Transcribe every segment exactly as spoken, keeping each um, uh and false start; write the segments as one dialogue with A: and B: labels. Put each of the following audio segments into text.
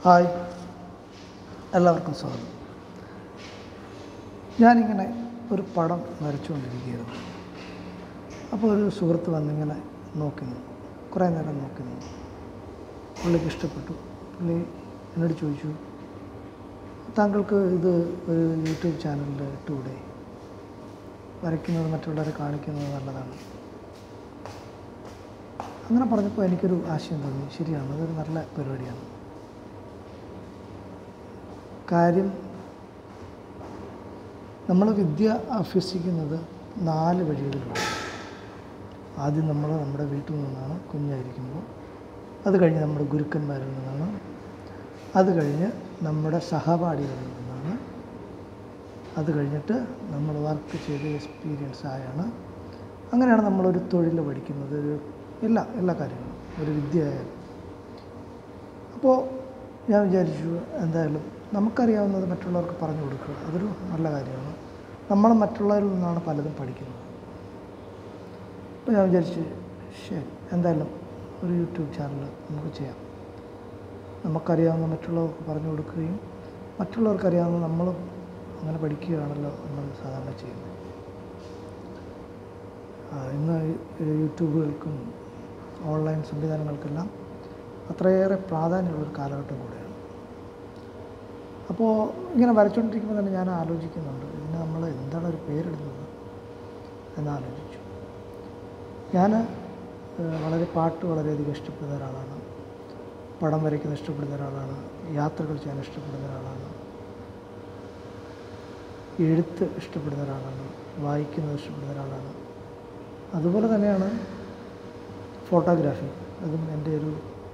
A: Hi, എല്ലാവർക്കും സ്വാഗതം. ഞാനിങ്ങനെ ഒരു പടം വരച്ചുകൊണ്ടിരിക്കുകയായിരുന്നു. അപ്പോൾ ഒരു സുഹൃത്ത് വന്നിങ്ങനെ നോക്കി നിന്നു, കുറേ നേരം നോക്കി നിന്നു. പുള്ളിക്ക് ഇഷ്ടപ്പെട്ടു. പുള്ളി എന്നോട് ചോദിച്ചു, താങ്കൾക്ക് ഇത് ഒരു യൂട്യൂബ് ചാനലിൽ ഇട്ടുകൂടെ? വരയ്ക്കുന്നത് മറ്റുള്ളവരെ കാണിക്കുന്നത് നല്ലതാണ്. അങ്ങനെ പറഞ്ഞപ്പോൾ എനിക്കൊരു ആശയം തോന്നി, ശരിയാണ്, അതൊരു നല്ല പരിപാടിയാണ്. കാര്യം, നമ്മൾ വിദ്യ അഭ്യസിക്കുന്നത് നാല് വഴികളിലൂടെ. ആദ്യം നമ്മൾ നമ്മുടെ വീട്ടിൽ നിന്നാണ്, കുഞ്ഞായിരിക്കുമ്പോൾ. അത് കഴിഞ്ഞ് നമ്മുടെ ഗുരുക്കന്മാരിൽ നിന്നാണ്. അത് കഴിഞ്ഞ് നമ്മുടെ സഹപാഠികളിൽ നിന്നാണ്. അത് കഴിഞ്ഞിട്ട് നമ്മൾ വർക്ക് ചെയ്ത് എക്സ്പീരിയൻസ് ആയാണ്. അങ്ങനെയാണ് നമ്മളൊരു തൊഴിൽ പഠിക്കുന്നത്, ഒരു എല്ലാ എല്ലാ കാര്യങ്ങളും, ഒരു വിദ്യയായാലും. അപ്പോൾ ഞാൻ വിചാരിച്ചു, എന്തായാലും നമുക്കറിയാവുന്നത് മറ്റുള്ളവർക്ക് പറഞ്ഞു കൊടുക്കുക, അതൊരു നല്ല കാര്യമാണ്. നമ്മൾ മറ്റുള്ളവരിൽ നിന്നാണ് പലതും പഠിക്കുന്നത്. അപ്പോൾ ഞാൻ വിചാരിച്ചു, ശരി, എന്തായാലും ഒരു യൂട്യൂബ് ചാനൽ നമുക്ക് ചെയ്യാം. നമുക്കറിയാവുന്ന മറ്റുള്ളവർക്ക് പറഞ്ഞു കൊടുക്കുകയും മറ്റുള്ളവർക്കറിയാവുന്ന നമ്മളും അങ്ങനെ പഠിക്കുകയാണല്ലോ നമ്മൾ സാധാരണ ചെയ്യുന്നത്. ഇന്ന് യൂട്യൂബുകൾക്കും ഓൺലൈൻ സംവിധാനങ്ങൾക്കെല്ലാം അത്രയേറെ പ്രാധാന്യമുള്ളൊരു കാലഘട്ടം കൂടെയാണ്. അപ്പോൾ ഇങ്ങനെ വരച്ചുകൊണ്ടിരിക്കുമ്പോൾ തന്നെ ഞാൻ ആലോചിക്കുന്നുണ്ട്, ഇതിന് നമ്മൾ എന്താണ് ഒരു പേരിടുന്നത് എന്നാലോചിച്ചു. ഞാൻ വളരെ പാട്ട് വളരെയധികം ഇഷ്ടപ്പെടുന്ന ഒരാളാണ്. പടം വരയ്ക്കുന്നത് ഇഷ്ടപ്പെടുന്ന ഒരാളാണ്. യാത്രകൾ ചെയ്യാൻ ഇഷ്ടപ്പെടുന്ന ഒരാളാണ്. എഴുത്ത് ഇഷ്ടപ്പെടുന്ന ഒരാളാണ്. വായിക്കുന്നത് ഇഷ്ടപ്പെടുന്ന ഒരാളാണ്. അതുപോലെ തന്നെയാണ് ഫോട്ടോഗ്രാഫി. അതും എൻ്റെ ഒരു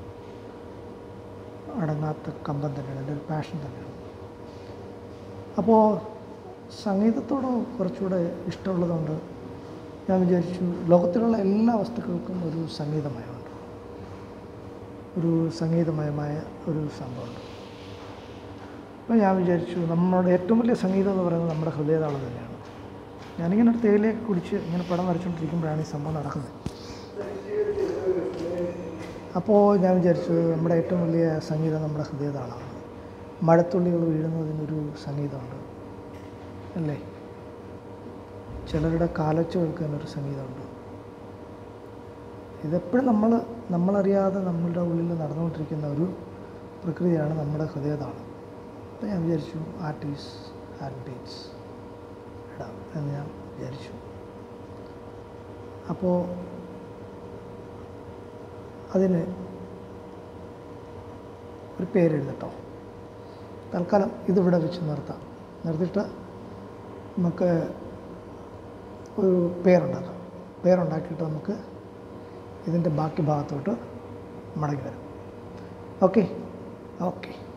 A: അടങ്ങാത്ത കമ്പം തന്നെയാണ്, എൻ്റെ ഒരു പാഷൻ തന്നെയാണ്. അപ്പോൾ സംഗീതത്തോട് കുറച്ചുകൂടെ ഇഷ്ടമുള്ളതുകൊണ്ട് ഞാൻ വിചാരിച്ചു, ലോകത്തിലുള്ള എല്ലാ വസ്തുക്കൾക്കും ഒരു സംഗീതമയമുണ്ട്, ഒരു സംഗീതമയമായ ഒരു സംഭവമുണ്ട്. അപ്പോൾ ഞാൻ വിചാരിച്ചു, നമ്മുടെ ഏറ്റവും വലിയ സംഗീതം എന്ന് പറയുന്നത് നമ്മുടെ ഹൃദയതാളം തന്നെയാണ്. ഞാനിങ്ങനെ ഒരു തേയിലയൊക്കെ കുടിച്ച് ഇങ്ങനെ പടം വരച്ചുകൊണ്ടിരിക്കുമ്പോഴാണ് ഈ സംഭവം നടക്കുന്നത്. അപ്പോൾ ഞാൻ വിചാരിച്ചു, നമ്മുടെ ഏറ്റവും വലിയ സംഗീതം നമ്മുടെ ഹൃദയതാളമാണ്. മഴത്തുള്ളികൾ വീഴുന്നതിനൊരു സംഗീതമുണ്ട് അല്ലേ? ചിലരുടെ കാലൊച്ച കേൾക്കാനൊരു സംഗീതമുണ്ട്. ഇതെപ്പോഴും നമ്മൾ നമ്മളറിയാതെ നമ്മളുടെ ഉള്ളിൽ നടന്നുകൊണ്ടിരിക്കുന്ന ഒരു പ്രക്രിയയാണ് നമ്മുടെ ഹൃദയതാളം. അപ്പോൾ ഞാൻ വിചാരിച്ചു, ആർട്ടിസ്റ്റ് ആൻഡ് ബീറ്റ്സ് ഇടാം എന്ന് ഞാൻ വിചാരിച്ചു. അപ്പോൾ അതിന് ഒരു പേരെഴുതട്ടോ. തൽക്കാലം ഇതിവിടെ വെച്ച് നിർത്താം. നിർത്തിയിട്ട് നമുക്ക് ഒരു പേരുണ്ടാക്കാം. പേരുണ്ടാക്കിയിട്ട് നമുക്ക് ഇതിൻ്റെ ബാക്കി ഭാഗത്തോട്ട് മടങ്ങി വരാം. Okay okay